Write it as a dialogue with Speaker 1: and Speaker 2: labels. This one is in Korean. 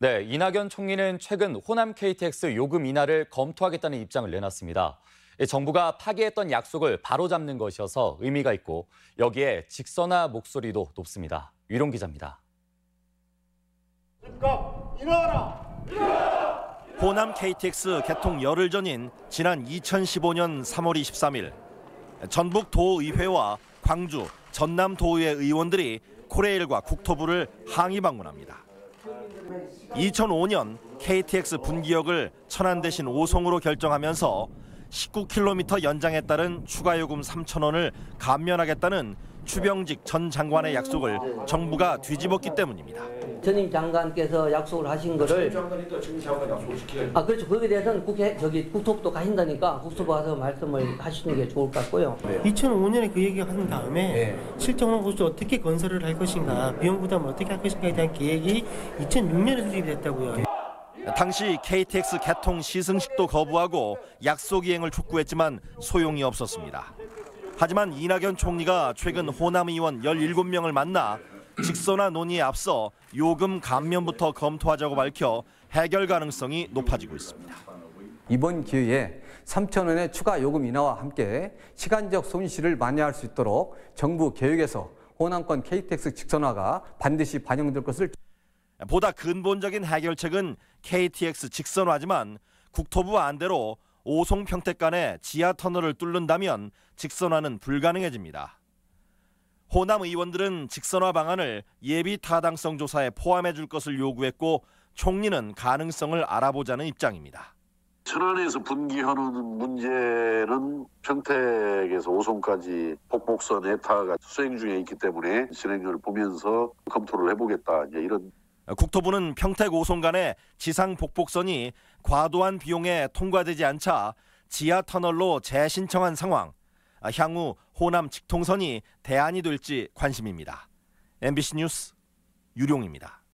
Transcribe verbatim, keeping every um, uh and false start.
Speaker 1: 네, 이낙연 총리는 최근 호남 케이티엑스 요금 인하를 검토하겠다는 입장을 내놨습니다. 정부가 파기했던 약속을 바로잡는 것이어서 의미가 있고 여기에 직선화 목소리도 높습니다. 유룡 기자입니다.
Speaker 2: 집값 인하하라!
Speaker 3: 호남 케이티엑스 개통 열흘 전인 지난 이천십오년 삼월 이십삼일 전북 도의회와 광주, 전남 도의회 의원들이 코레일과 국토부를 항의 방문합니다. 이천오년 케이티엑스 분기역을 천안 대신 오송으로 결정하면서 십구 킬로미터 연장에 따른 추가 요금 삼천 원을 감면하겠다는 추병직 전 장관의 약속을 정부가 뒤집었기 때문입니다.
Speaker 4: 전임 장관께서 약속을 하신 거를
Speaker 2: 장관이 또 전임 장관 약속을 지켜야
Speaker 4: 아 그렇죠. 거기에 대해서는 국회 저기 국토부도 가신다니까 국토부 가서 말씀을 하시는 게 좋을 것 같고요.
Speaker 5: 네. 이천오년에 그 얘기를 한 다음에 네. 실제로는 그것을 어떻게 건설을 할 것인가, 비용 부담을 어떻게 할 것인가에 대한 계획이 이천육년에 수립이 됐다고요.
Speaker 3: 당시 케이티엑스 개통 시승식도 거부하고 약속 이행을 촉구했지만 소용이 없었습니다. 하지만 이낙연 총리가 최근 호남 의원 열일곱 명을 만나 직선화 논의에 앞서 요금 감면부터 검토하자고 밝혀 해결 가능성이 높아지고 있습니다.
Speaker 6: 이번 기회에 삼천 원의 추가 요금 인하와 함께 시간적 손실을 만회할 수 있도록 정부 계획에서 호남권 케이티엑스 직선화가 반드시 반영될 것을.
Speaker 3: 보다 근본적인 해결책은 케이티엑스 직선화지만 국토부 안대로 오송 평택 간의 지하 터널을 뚫는다면 직선화는 불가능해집니다. 호남 의원들은 직선화 방안을 예비 타당성 조사에 포함해 줄 것을 요구했고 총리는 가능성을 알아보자는 입장입니다.
Speaker 7: 천안에서 분기하는 문제는 평택에서 오송까지 복복선 해타가 수행 중에 있기 때문에 진행을 보면서 검토를 해보겠다, 이제 이런.
Speaker 3: 국토부는 평택 오송 간의 지상 복복선이 과도한 비용에 통과되지 않자 지하 터널로 재신청한 상황. 향후 호남 직통선이 대안이 될지 관심입니다. 엠비씨 뉴스 유룡입니다.